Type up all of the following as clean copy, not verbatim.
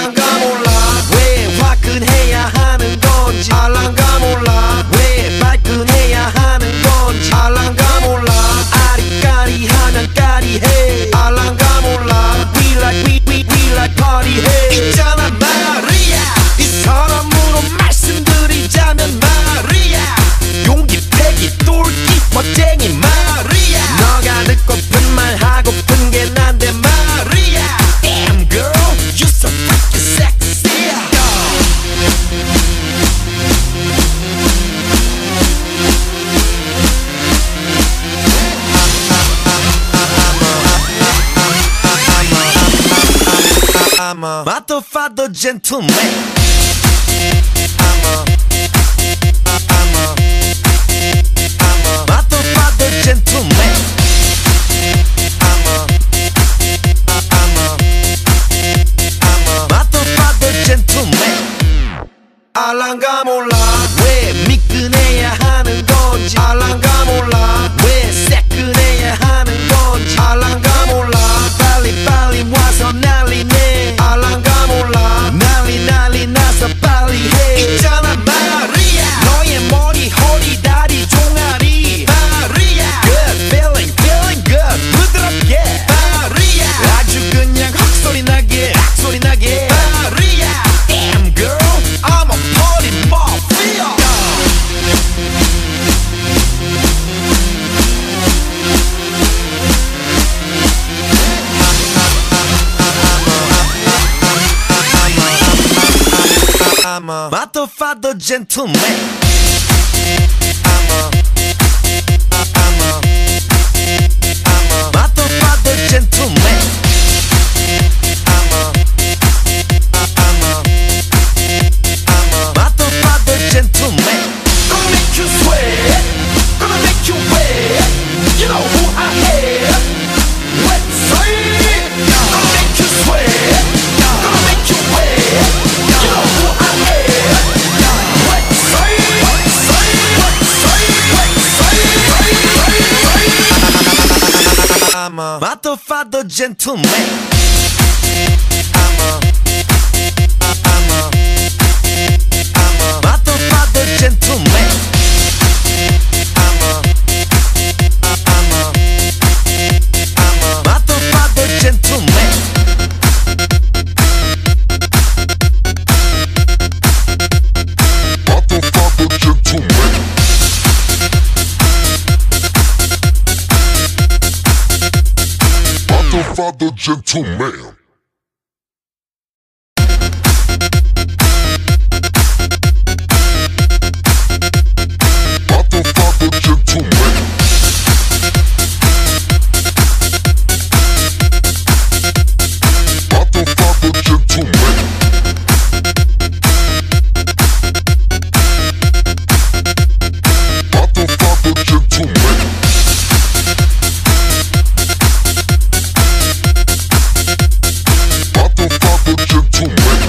알란가 몰라 왜 화끈해야 하는 건지 알란가 몰라 왜 발끈해야 하는 건지 알란가 몰라 아리까리하면 까리해 알란가 몰라 We like party 해 있잖아 마리아 이 사람으로 말씀드리자면 마리아 용기 패기 똘끼 멋쟁이 마리아 너가 듣고픈 말 하고픈 게 난데 마리아 Damn girl you so freaking sexy I'm a motherfucker gentleman I'm a motherfucker gentleman I'm a motherfucker gentleman 알란가 몰라 왜 미끈해야 하는 건지 알란가 몰라 왜 새끈해야 하는 건지 알란가 몰라 빨리 와서 난리내 알란가 몰라 난리 나서 빨리 해 있잖아 마리아 너의 머리 허리 다리 종아리 마리아 Good feeling good 부드럽게 마리아 아주 그냥 헉소리 나게 마리아 Damn girl I'm a party mafia I'm a motherfucker gentleman I'm a motherfucker gentleman I'm a motherfucker gentleman Gonna make you sweat Gonna make you wet You know who I am Let's say Gonna make you sweat Gonna make you wet You know who I am Let's say I'm a motherfucker gentleman I'm a motherfucker gentleman I'm a motherfucker gentleman motherfucker gentleman motherfucker gentleman motherfucker gentleman motherfucker gentleman motherfucker gentleman motherfucker gentleman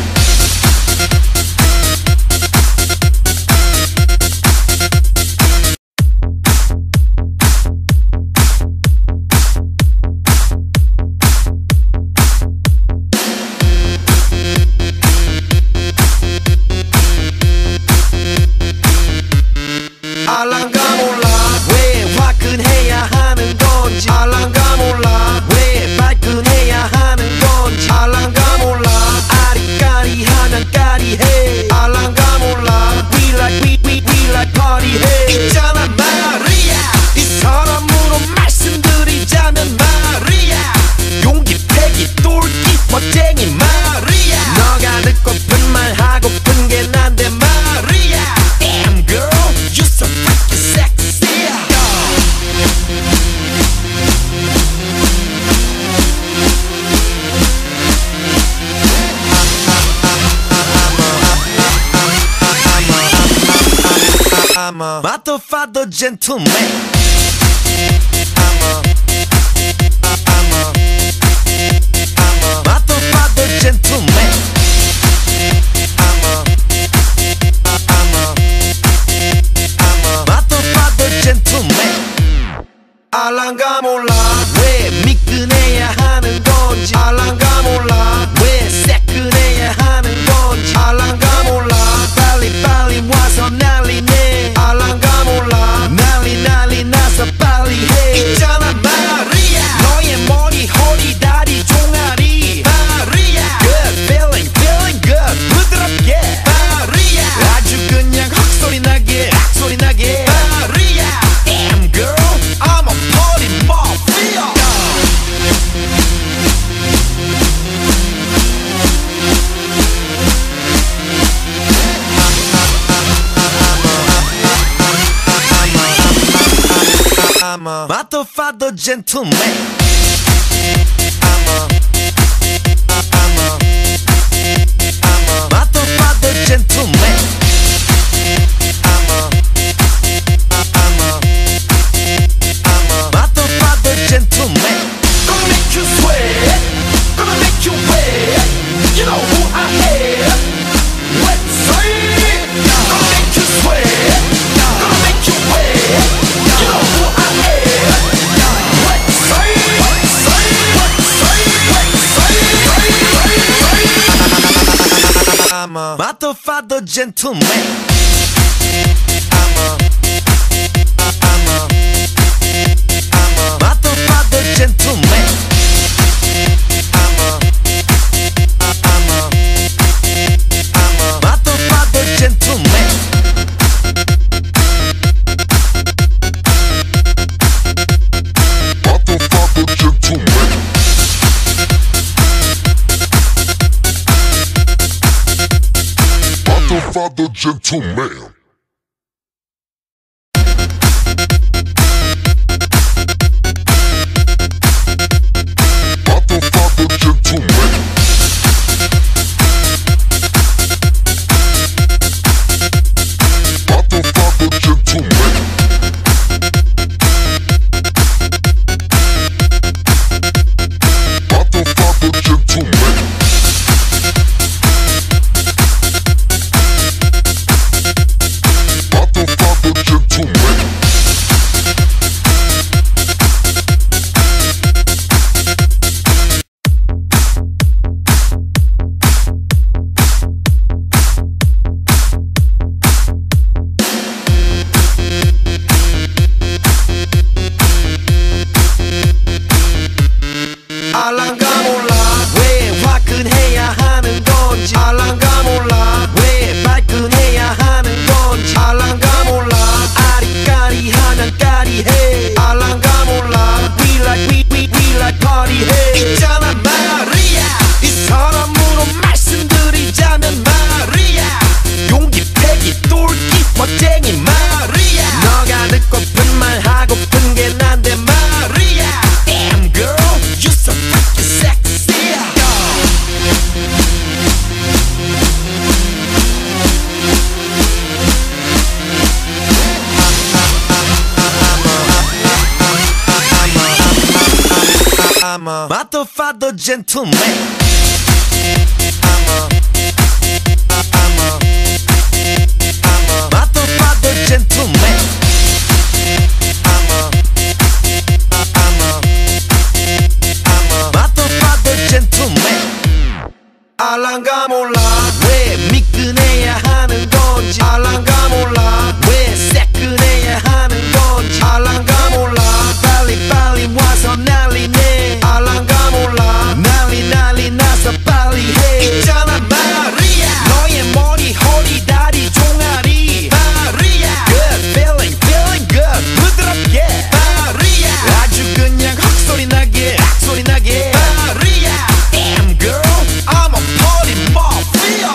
알란가 몰라 왜 화끈해야 하는 건지 알란가 몰라 왜 발끈해야 하는 건지 알란가 몰라 아리까리하면 까리해 알란가 몰라 We like party 해 있잖아 마리아 이 사람으로 말씀드리자면 마리아 용기 패기 똘끼 멋쟁이 마리아 너가 듣고픈 말 하고픈 게 난데 마리아 Damn girl you so freaking sexy I'm a motherfucker gentleman I'm a motherfucker gentleman I'm a motherfucker gentleman 알란가 몰라 왜 미끈해야 하는 건지 알란가 몰라 왜 새끈해야 하는 I'm a motherfucker gentleman. Motherfucker gentleman. Motherfucker gentleman. Gonna make you sweat, gonna make you wet. You know who I am. Let's say, gonna make you sweat, gonna make you wet. You know who I am. Let's say, let's say, let's say, let's say. I'm a motherfucker gentleman. Motherfucker gentleman. Motherfucker gentleman. Motherfucker gentleman. Motherfucker gentleman. 알랑가 몰라 왜 화끈해야 하는 건지 알랑가 몰라 왜 발끈해야 하는 건지 알랑가 몰라 아리까리하면 까리해 알랑가 몰라 We like party 해 있잖아 말이야 이 사람으로 말씀드리자면 말이야 용기 패기 똘끼 멋쟁이 말이야 너가 듣고픈 말 하고픈 게 난데 말이야 Damn girl you so freaking sexy I'm a motherfucker gentleman. Motherfucker gentleman. Motherfucker gentleman. 알랑가 몰라 왜 미끈해야 하는 건지 알랑가 몰라 왜 새끈해야 하는 건지 알랑가 몰라 빨리 와서 난리네 알랑가 몰라 난리 나서 빨리 해 있잖아 말이야 너의 머리 허리 다리 종아리 말이야 Good feeling good 부드럽게 말이야 아주 그냥 헉소리 나게 말이야 Damn girl I'm a party mafia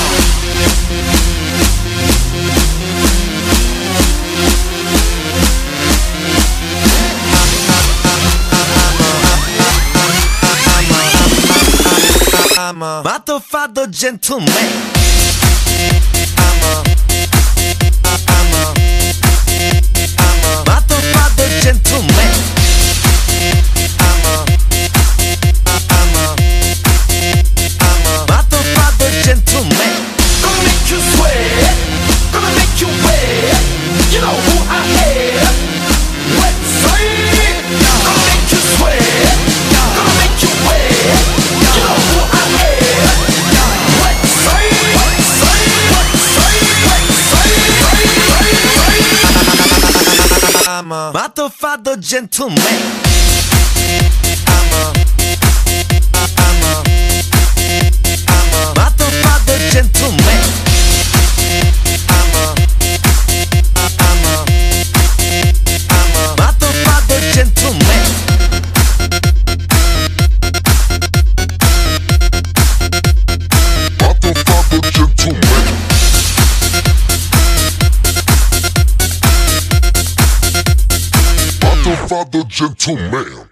I'm a motherfucker gentleman. Motherfucker gentleman. Motherfucker gentleman. Gonna make you sweat, gonna make you wet. You know who I am. Let's say, gonna make you sweat, gonna make you wet. You know who I am. Let's say, let's say, let's say, let's say. I'm a motherfucker gentleman. Motherfucker gentleman. Motherfucker gentleman. Motherfucker by the gentleman.